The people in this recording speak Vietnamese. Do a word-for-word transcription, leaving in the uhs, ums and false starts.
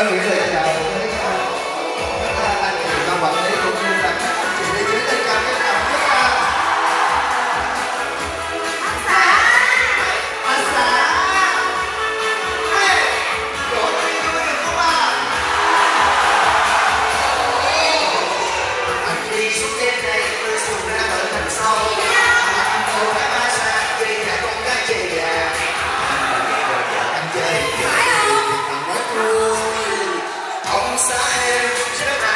Em gửi lời chào tới các anh chị ban quản lý cũng như là các anh chị đi dưới lên cao cái nào nhất ra. Anh xã, anh xã, hey, chỗ đi vui được không à? Anh đi xuống trên này tôi xuống ra ở thành sau. Anh cô đã ba xa vì nhà con cái chị à. Anh chơi phải không? Ông xã em chưa